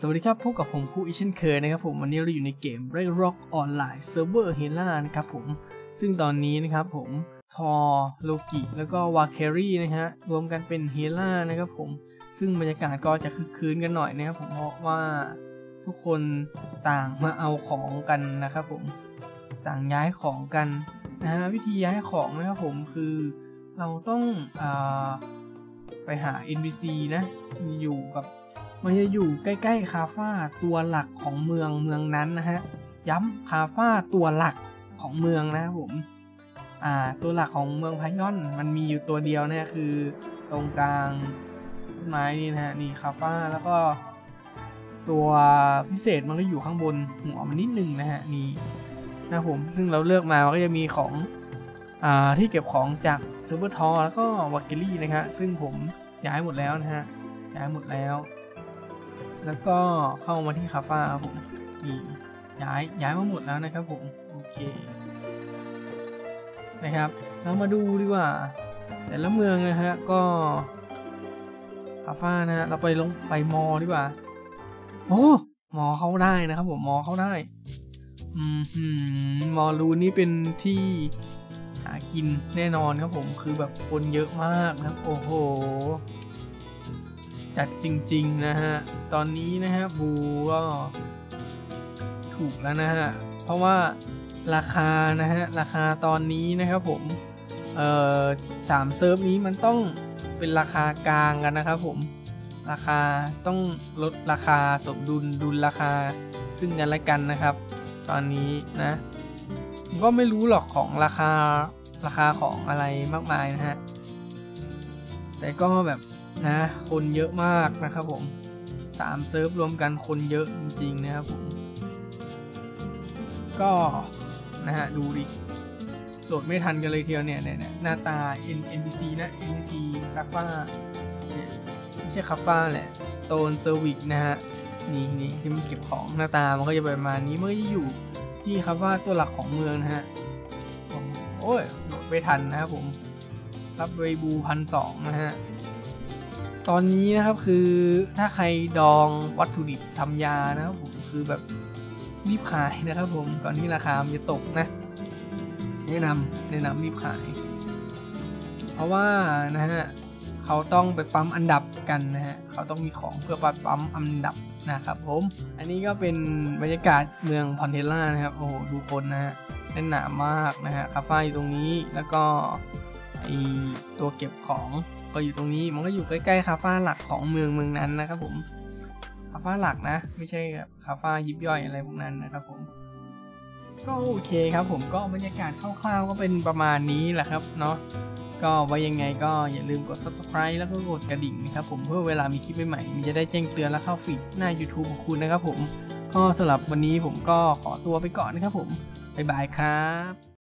สวัสดีครับพบกับผมครูอีเช่นเคยนะครับผมวันนี้เราอยู่ในเกม Ragnarok ออนไลน์เซิร์ฟเวอร์เฮล่านะครับผมซึ่งตอนนี้นะครับผมทอโลกิแล้วก็วาเครี่นะฮะรวมกันเป็นเฮล่านะครับผมซึ่งบรรยากาศก็จะคึกคืนกันหน่อยนะครับผมเพราะว่าทุกคนต่างมาเอาของกันนะครับผมต่างย้ายของกันนะฮะวิธีย้ายของนะครับผมคือเราต้องไปหา NPC นะอยู่กับมันจะอยู่ใกล้ๆคาฟ้าตัวหลักของเมืองนั้นนะฮะย้ำคาฟ้าตัวหลักของเมืองนะครับผมตัวหลักของเมืองพายอนมันมีอยู่ตัวเดียวนะคือตรงกลางต้นไม้นี่นะฮะนี่คาฟ้าแล้วก็ตัวพิเศษมันก็อยู่ข้างบนหัวมันนิดนึงนะฮะนี่นะผมซึ่งเราเลือกมามันก็จะมีของที่เก็บของจากเซิร์ฟเวอร์ทอแล้วก็วาเกลี่นะครับซึ่งผมย้ายหมดแล้วนะฮะย้ายหมดแล้วก็เข้ามาที่คาฟ้าครับผมนี่ย้ายมาหมดแล้วนะครับผมโอเคนะครับเรามาดูดีกว่าแต่ละเมืองนะฮะก็คาฟ้านะฮะเราไปมอดีกว่าโอ้มอเข้าได้นะครับผมมอเข้าได้มอรูนี่เป็นที่หากินแน่นอนครับผมคือแบบคนเยอะมากนะครับโอ้โหจัดจริงๆนะฮะตอนนี้นะฮะบูก็ถูกแล้วนะฮะเพราะว่าราคานะฮะราคาตอนนี้นะครับผม3เซิร์ฟนี้มันต้องเป็นราคากลางกันนะครับผมราคาต้องลดราคาสมดุลราคาซึ่งกันและกันนะครับตอนนี้นะผมก็ไม่รู้หรอกของราคาของอะไรมากมายนะฮะแต่ก็แบบนะคนเยอะมากนะครับผม3เซิร์ฟรวมกันคนเยอะจริงๆนะครับผมก็นะฮะดูดิโหลดไม่ทันกันเลยเทียวเนี่ยหน้าตา NPC นะ NPC คาฟ้าไม่ใช่คาฟ้าแหละ Stone Service นะฮะนี่ที่มันเก็บของหน้าตามันก็จะประมาณนี้เมื่ออยู่ที่คาฟ้าตัวหลักของเมืองนะฮะโอ้ยโหลดไม่ทันนะครับผมรับเวบู1,200นะฮะตอนนี้นะครับคือถ้าใครดองวัตถุดิบทำยานะครับผมคือแบบรีบขายนะครับผมก่อนที่ราคามันจะตกนะแนะนำรีบขายเพราะว่านะฮะเขาต้องไปปั๊มอันดับกันนะฮะเขาต้องมีของเพื่อปั๊มอันดับนะครับผมอันนี้ก็เป็นบรรยากาศเมืองพอนเทล่านะครับโอ้โหดูคนนะฮะแน่นหนามากนะฮะคาเฟ่อยู่ตรงนี้แล้วก็ไอตัวเก็บของก็อยู่ตรงนี้มันก็อยู่ใกล้ๆคาเฟ่หลักของเมืองนั้นนะครับผมคาเฟ่หลักนะไม่ใช่แบบคาเฟ่ยิบย่อยอะไรพวกนั้นนะครับผมก็โอเคครับผมก็บรรยากาศคร่าวๆก็เป็นประมาณนี้แหละครับเนาะก็ไว้ยังไงก็อย่าลืมกด subscribe แล้วก็กดกระดิ่งนะครับผมเพื่อเวลามีคลิปใหม่ๆมันจะได้แจ้งเตือนและเข้าฟีดหน้า YouTube ของคุณนะครับผมก็สำหรับวันนี้ผมก็ขอตัวไปก่อนนะครับผมบ๊ายบายครับ